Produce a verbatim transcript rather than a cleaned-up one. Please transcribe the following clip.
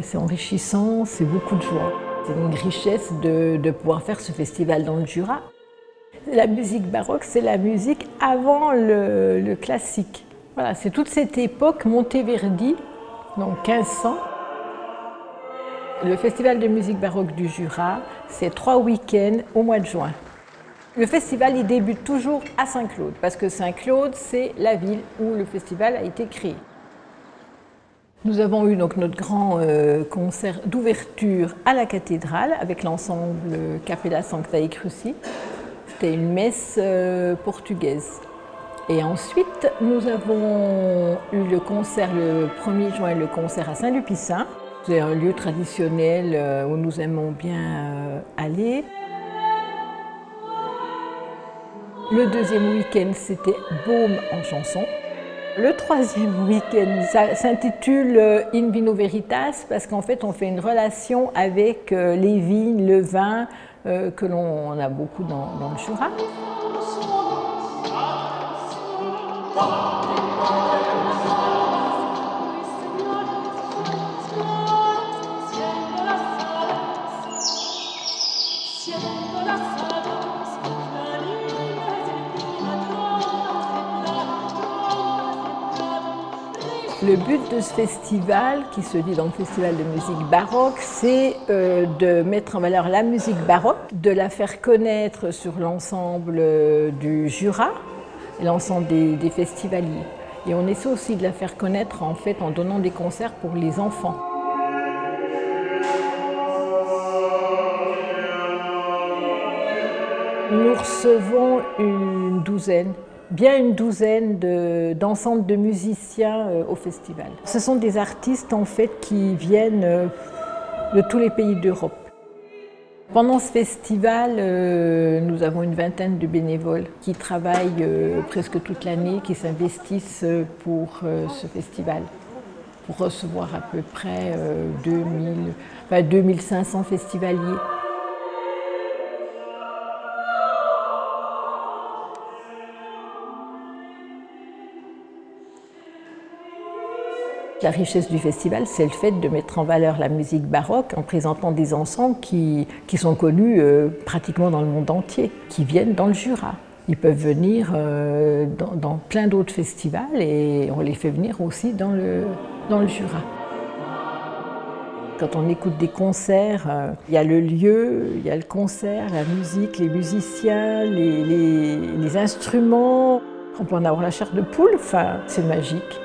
c'est enrichissant, c'est beaucoup de joie. C'est une richesse de, de pouvoir faire ce festival dans le Jura. La musique baroque, c'est la musique avant le, le classique. Voilà, c'est toute cette époque Monteverdi, donc quinze cents. Le festival de musique baroque du Jura, c'est trois week-ends au mois de juin. Le festival, il débute toujours à Saint-Claude, parce que Saint-Claude, c'est la ville où le festival a été créé. Nous avons eu donc notre grand euh, concert d'ouverture à la cathédrale avec l'ensemble Capella Sanctae Cruci. C'était une messe euh, portugaise. Et ensuite, nous avons eu le concert le premier juin, le concert à Saint-Lupicin. C'est un lieu traditionnel euh, où nous aimons bien euh, aller. Le deuxième week-end, c'était Baume en chanson. Le troisième week-end, ça s'intitule In Vino Veritas parce qu'en fait, on fait une relation avec les vignes, le vin, euh, que l'on a beaucoup dans, dans le Jura. Le but de ce festival, qui se dit donc Festival de musique baroque, c'est euh, de mettre en valeur la musique baroque, de la faire connaître sur l'ensemble du Jura, l'ensemble des, des festivaliers. Et on essaie aussi de la faire connaître en fait en donnant des concerts pour les enfants. Nous recevons une douzaine. Bien une douzaine d'ensembles de, de musiciens euh, au festival. Ce sont des artistes en fait qui viennent euh, de tous les pays d'Europe. Pendant ce festival, euh, nous avons une vingtaine de bénévoles qui travaillent euh, presque toute l'année, qui s'investissent pour euh, ce festival, pour recevoir à peu près euh, deux mille, enfin deux mille cinq cents festivaliers. La richesse du festival, c'est le fait de mettre en valeur la musique baroque en présentant des ensembles qui, qui sont connus euh, pratiquement dans le monde entier, qui viennent dans le Jura. Ils peuvent venir euh, dans, dans plein d'autres festivals et on les fait venir aussi dans le, dans le Jura. Quand on écoute des concerts, euh, il y a le lieu, il y a le concert, la musique, les musiciens, les, les, les instruments. On peut en avoir la chair de poule, enfin, c'est magique.